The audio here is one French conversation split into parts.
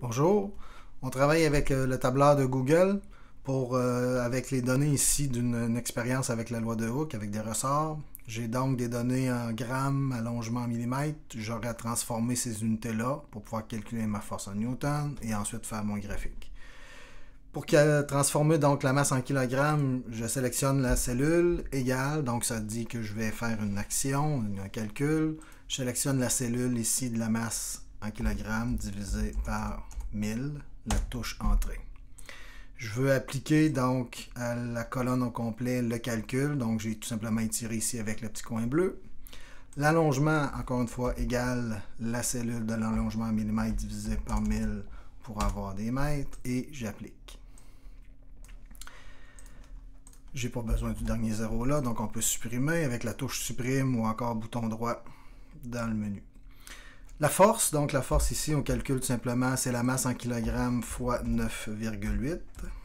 Bonjour, on travaille avec le tableur de Google avec les données ici d'une expérience avec la loi de Hooke, avec des ressorts. J'ai donc des données en grammes, allongement en millimètres. J'aurais à transformer ces unités-là pour pouvoir calculer ma force en newton et ensuite faire mon graphique. Pour transformer donc la masse en kilogrammes, je sélectionne la cellule égale, donc ça dit que je vais faire une action, un calcul. Je sélectionne la cellule ici de la masse en kilogrammes divisé par 1000, la touche entrée. Je veux appliquer donc à la colonne au complet le calcul, donc j'ai tout simplement étiré ici avec le petit coin bleu. L'allongement, encore une fois, égale la cellule de l'allongement en millimètres divisé par 1000 pour avoir des mètres et j'applique. J'ai pas besoin du dernier zéro là, donc on peut supprimer avec la touche supprime ou encore bouton droit dans le menu. La force, donc la force ici, on calcule tout simplement, c'est la masse en kilogrammes fois 9,8.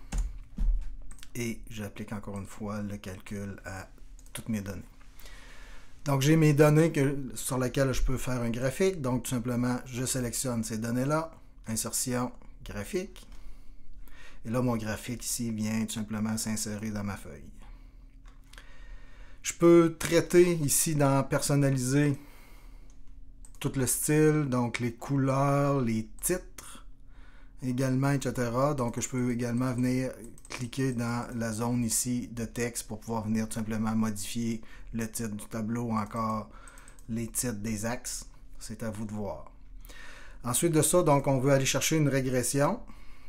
Et j'applique encore une fois le calcul à toutes mes données. Donc j'ai mes données sur lesquelles je peux faire un graphique. Donc tout simplement, je sélectionne ces données-là, insertion, graphique. Et là, mon graphique ici vient tout simplement s'insérer dans ma feuille. Je peux traiter ici dans personnaliser tout le style, donc les couleurs, les titres, également, etc. Donc je peux également venir cliquer dans la zone ici de texte pour pouvoir venir tout simplement modifier le titre du tableau ou encore les titres des axes. C'est à vous de voir. Ensuite de ça, donc on veut aller chercher une régression.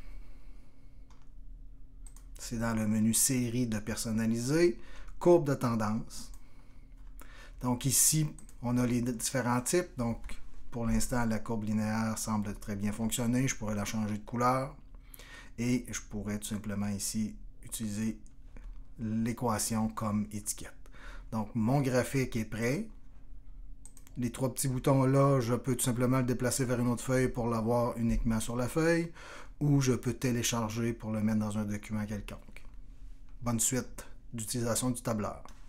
C'est dans le menu série de personnaliser, courbe de tendance. Donc ici, on a les différents types. Donc pour l'instant, la courbe linéaire semble très bien fonctionner. Je pourrais la changer de couleur. Et je pourrais tout simplement ici utiliser l'équation comme étiquette. Donc mon graphique est prêt. Les trois petits boutons là, je peux tout simplement le déplacer vers une autre feuille pour l'avoir uniquement sur la feuille. Ou je peux télécharger pour le mettre dans un document quelconque. Bonne suite d'utilisation du tableur.